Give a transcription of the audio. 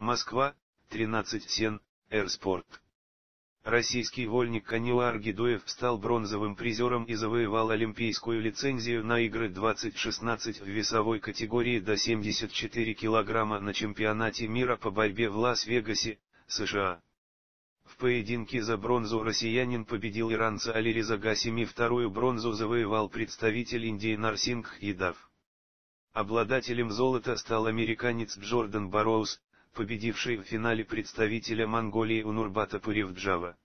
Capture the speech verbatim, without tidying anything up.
Москва, тринадцать сен, Эрспорт. Российский вольник Канилар Гидоев стал бронзовым призером и завоевал олимпийскую лицензию на игры двадцать шестнадцать в весовой категории до семьдесят четыре килограмма на чемпионате мира по борьбе в Лас-Вегасе, США. В поединке за бронзу россиянин победил иранца Алиреза Гасими, вторую бронзу завоевал представитель Индии Нарсингх Ядав. Обладателем золота стал американец Джордан Барроуз, победивший в финале представителя Монголии Унурбата Пуривджава.